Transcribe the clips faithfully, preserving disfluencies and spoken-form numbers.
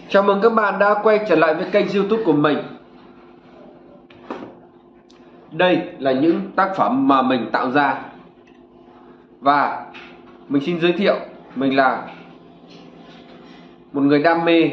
Chào mừng các bạn đã quay trở lại với kênh YouTube của mình. Đây là những tác phẩm mà mình tạo ra. Và mình xin giới thiệu, mình là một người đam mê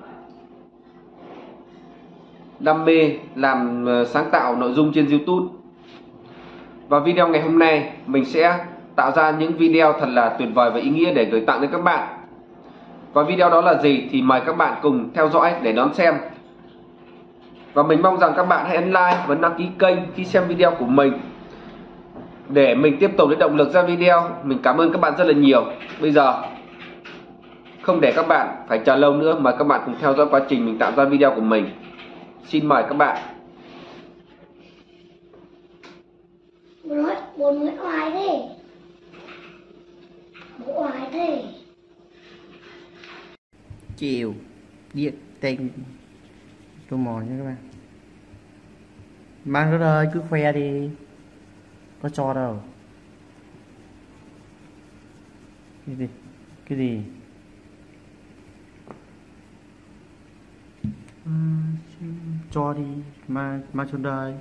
Đam mê làm sáng tạo nội dung trên YouTube. Và video ngày hôm nay mình sẽ tạo ra những video thật là tuyệt vời và ý nghĩa để gửi tặng đến các bạn. Và video đó là gì thì mời các bạn cùng theo dõi để đón xem. Và mình mong rằng các bạn hãy ấn like và đăng ký kênh khi xem video của mình để mình tiếp tục lấy động lực ra video. Mình cảm ơn các bạn rất là nhiều. Bây giờ không để các bạn phải chờ lâu nữa, mời các bạn cùng theo dõi quá trình mình tạo ra video của mình. Xin mời các bạn. Nói buồn người oai thế. Bố oai thế. Chiều viết tên tô mòn nha các bạn. Mang nó ơi, cứ khoe đi, có cho đâu. Cái gì? Cái gì? À, cho đi, mang mang cho đời.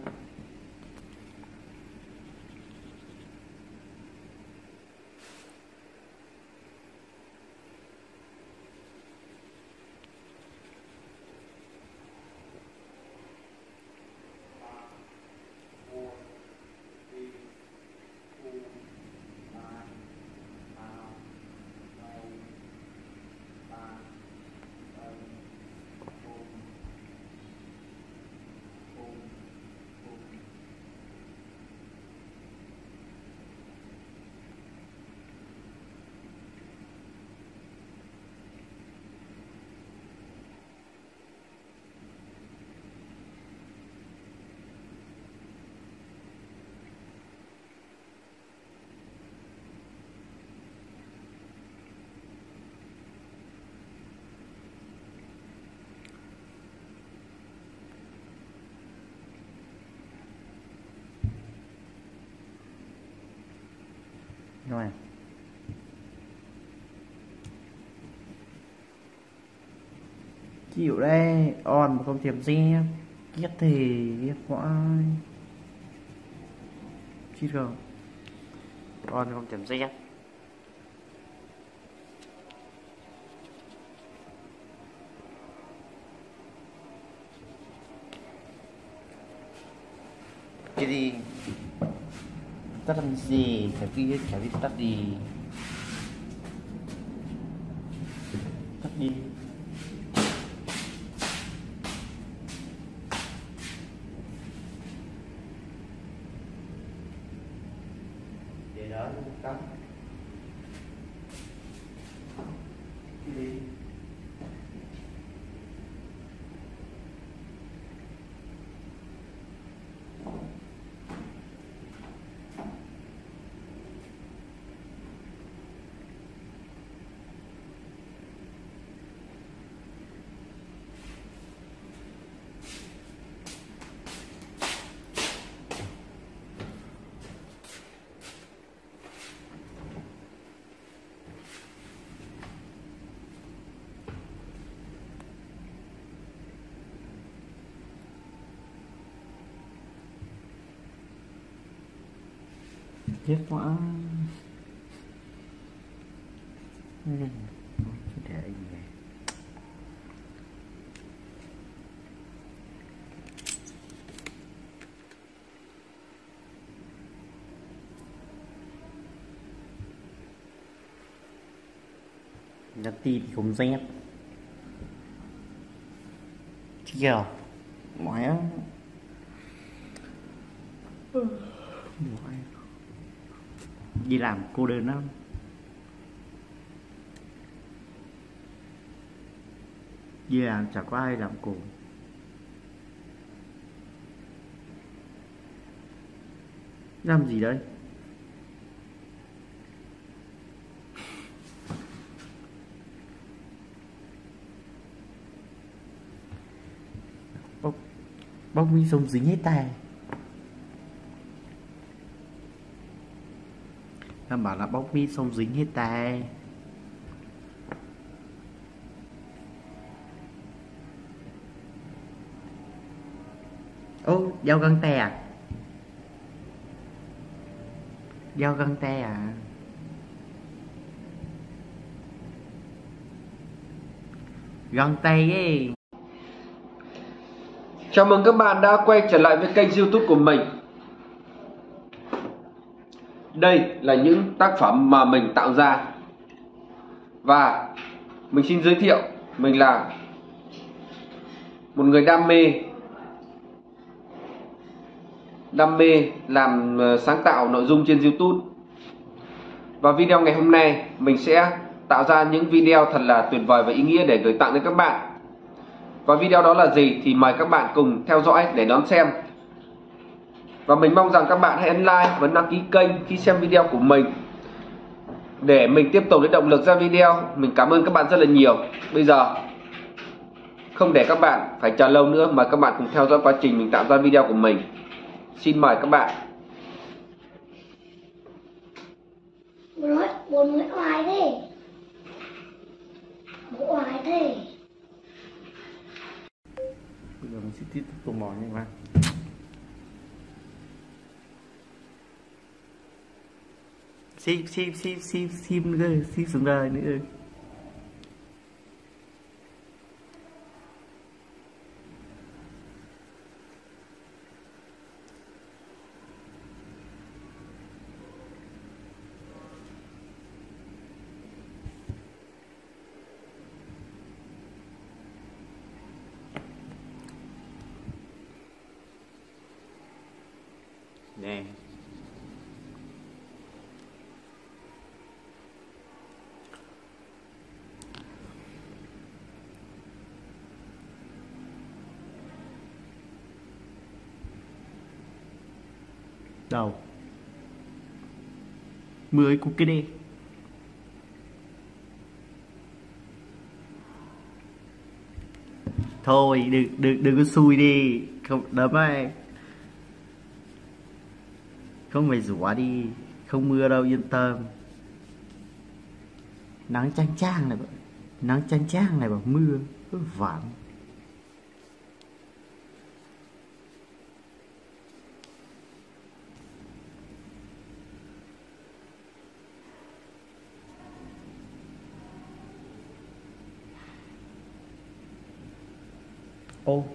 Rồi. Chịu đây, on mà không thèm dép. Ghét thì ghét quá. Chết không? On không thèm dép. Cái gì? Tắt làm gì? Phải biết, phải biết tắt đi. Tắt đi. Để đó tắt. Cái gì? Ghét quá. Ừ. Để gì vậy? Nhắn tin thì không dép. Chưa mỏi á. Mỏi. Đi làm cô đơn lắm. Đi làm chả có ai làm cùng. Làm gì đấy? Bốc Bốc mi sống dính hết tay. Em bảo là bóc mít xong dính hết tay. Dao găng tay à? Dao găng tay à? Găng tay ấy. Chào mừng các bạn đã quay trở lại với kênh YouTube của mình. Đây là những tác phẩm mà mình tạo ra. Và mình xin giới thiệu, mình là một người đam mê Đam mê làm sáng tạo nội dung trên YouTube. Và video ngày hôm nay mình sẽ tạo ra những video thật là tuyệt vời và ý nghĩa để gửi tặng đến các bạn. Và video đó là gì thì mời các bạn cùng theo dõi để đón xem. Và mình mong rằng các bạn hãy ấn like và đăng ký kênh khi xem video của mình, để mình tiếp tục lấy động lực ra video. Mình cảm ơn các bạn rất là nhiều. Bây giờ không để các bạn phải chờ lâu nữa, mà các bạn cùng theo dõi quá trình mình tạo ra video của mình. Xin mời các bạn. Bố nói bốn người oai thế. Bố oai thế. Bây giờ mình sẽ tiếp tục tô màu nha các bạn. Xếp xếp xếp xếp xếp nữa, xếp xuống đời nữa. Nè. Đâu? Mười cục cái đi. Thôi đừng đừng đừng có xui đi, không đấm ai. Không phải rủa đi, không mưa đâu, yên tâm. Nắng chang chang này, nắng chang chang này bảo mưa, cứ vạn. Ô,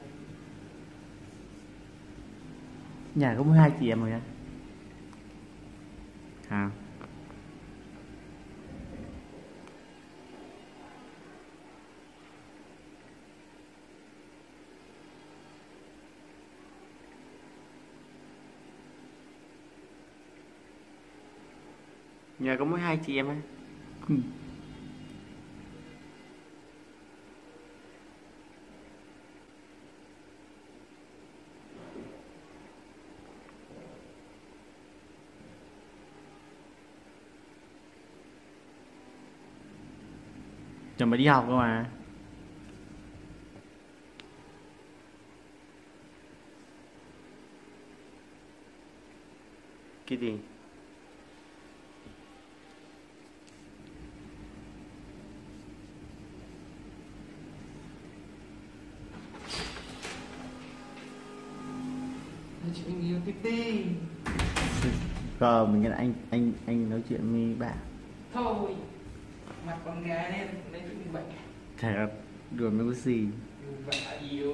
nhà có mỗi hai chị em rồi á hả? Nhà có mỗi hai chị em á. Ừ. Giờ mới đi học cơ mà. Cái gì? Chị mình yêu tí tí. Giờ mình nghe anh anh anh nói chuyện với bà. Thôi mặt con gái nên lấy chuyện như vậy. Thật đùa mấy cái gì. Vợ yêu.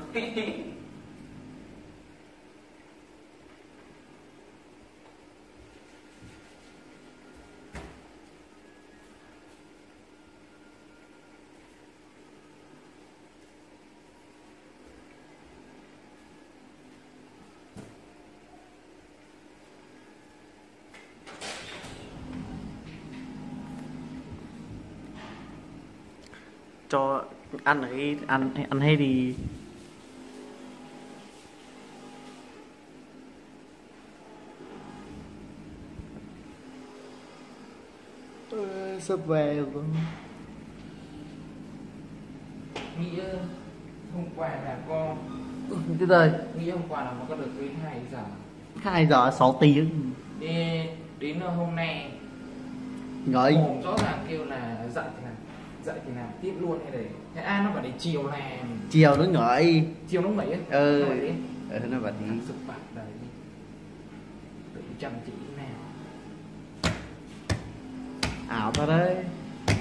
Cho ăn ở cái ăn ăn hay thì ờ, sắp về rồi. Nghĩ hôm qua là con Thế rồi nghĩ hôm qua là nó có được đến hai giờ. hai giờ sáu tiếng. Đi đến hôm nay Gọi mồm rõ ràng kêu là dậy thì làm dậy thì làm tiếp luôn hay để thế ai nó bảo để chiều làm chiều nó ngợi chiều nó nghỉ ấy. Ừ. Nó bảo thế. Ừ, nó bật đi. Sụp bạc đấy. Tự chăm chỉ nào. Ảo tao đấy.